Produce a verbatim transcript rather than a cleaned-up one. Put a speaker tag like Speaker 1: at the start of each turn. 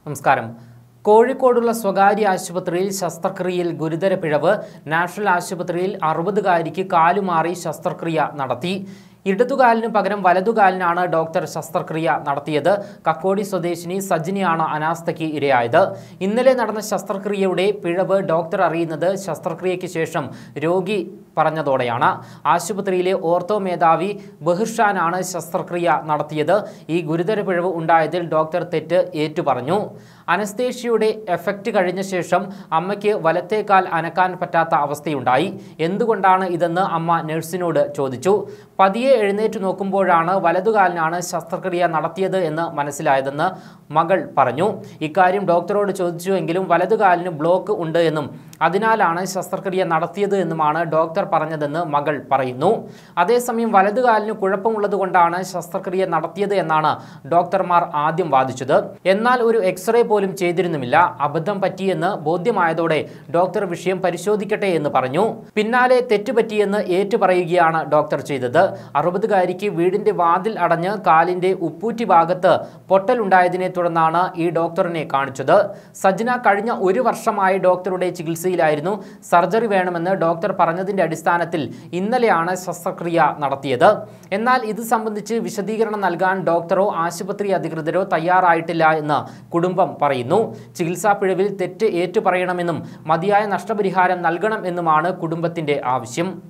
Speaker 1: നമസ്കാരം. കോഴിക്കോടുള്ള സ്വകാര്യ ആശുപത്രിയിൽ ശസ്ത്രക്രിയയിൽ ഗുരുതര പിഴവ്. നാഷണൽ ആശുപത്രിയിൽ അറുപതുകാരിക്ക് കാലുമാറി ശസ്ത്രക്രിയ നടത്തി. ഇടതുകാലിന് പകരം വലതുകാലിനാണ് ഡോക്ടർ ശസ്ത്രക്രിയ നടത്തിയത്. കക്കോടി സ്വദേശിനി സജിനിയാണ് അനാസ്ഥയ്ക്ക് ഇരയായത്. ഇന്നലെ നടന്ന ശസ്ത്രക്രിയയുടെ പിഴവ് ഡോക്ടർ അറിയുന്നത് ശസ്ത്രക്രിയയ്ക്ക് ശേഷം രോഗി പറഞ്ഞതോടെയാണ്. ആശുപത്രിയിലെ ഓർത്തോ മേധാവി ബഹിർഷാനാണ് ശസ്ത്രക്രിയ നടത്തിയത്. ഈ ഗുരുതര പിഴവ് ഉണ്ടായതിൽ ഡോക്ടർ തെറ്റ് ഏറ്റുപറഞ്ഞു. അനസ്തേഷ്യയുടെ എഫക്റ്റ് കഴിഞ്ഞ ശേഷം അമ്മയ്ക്ക് വലത്തേക്കാൽ അനക്കാൻ പറ്റാത്ത അവസ്ഥയുണ്ടായി. എന്തുകൊണ്ടാണ് ഇതെന്ന് അമ്മ നഴ്സിനോട് ചോദിച്ചു. പതിയെ എഴുന്നേറ്റ് നോക്കുമ്പോഴാണ് വലതുകാലിനാണ് ശസ്ത്രക്രിയ നടത്തിയത് എന്ന് മനസ്സിലായതെന്ന് മകൾ പറഞ്ഞു. ഇക്കാര്യം ഡോക്ടറോട് ചോദിച്ചുവെങ്കിലും വലതുകാലിന് ബ്ലോക്ക് ഉണ്ട് എന്നും അതിനാലാണ് ശസ്ത്രക്രിയ നടത്തിയത് എന്നുമാണ് ഡോക്ടർ പറഞ്ഞതെന്ന് മകൾ പറയുന്നു. അതേസമയം വലതുകാലിന് കുഴപ്പമുള്ളതുകൊണ്ടാണ് ശസ്ത്രക്രിയ നടത്തിയത് എന്നാണ് ഡോക്ടർമാർ ആദ്യം വാദിച്ചത്. എന്നാൽ ഒരു എക്സ്റേ പോലും ചെയ്തിരുന്നുമില്ല. അബദ്ധം പറ്റിയെന്ന് ബോധ്യമായതോടെ ഡോക്ടർ വിഷയം പരിശോധിക്കട്ടെ എന്ന് പറഞ്ഞു. പിന്നാലെ തെറ്റുപറ്റിയെന്ന് ഏറ്റുപറയുകയാണ് ഡോക്ടർ ചെയ്തത്. അറുപതുകാരിക്ക് വീടിന്റെ വാതിൽ അടഞ്ഞ് കാലിന്റെ ഉപ്പൂറ്റി ഭാഗത്ത് പൊട്ടലുണ്ടായതിനെ തുടർന്നാണ് ഈ ഡോക്ടറിനെ കാണിച്ചത്. സജ്ന കഴിഞ്ഞ ഒരു വർഷമായി ഡോക്ടറുടെ ചികിത്സയിലായിരുന്നു. സർജറി വേണമെന്ന് ഡോക്ടർ പറഞ്ഞതിന്റെ അടിസ്ഥാനത്തിൽ ഇന്നലെയാണ് ശസ്ത്രക്രിയ നടത്തിയത്. എന്നാൽ ഇത് സംബന്ധിച്ച് വിശദീകരണം നൽകാൻ ഡോക്ടറോ ആശുപത്രി അധികൃതരോ തയ്യാറായിട്ടില്ല എന്ന് കുടുംബം പറയുന്നു. ചികിത്സാ പിഴവിൽ തെറ്റ് ഏറ്റുപറയണമെന്നും മതിയായ നഷ്ടപരിഹാരം നൽകണം എന്നുമാണ് കുടുംബത്തിന്റെ ആവശ്യം.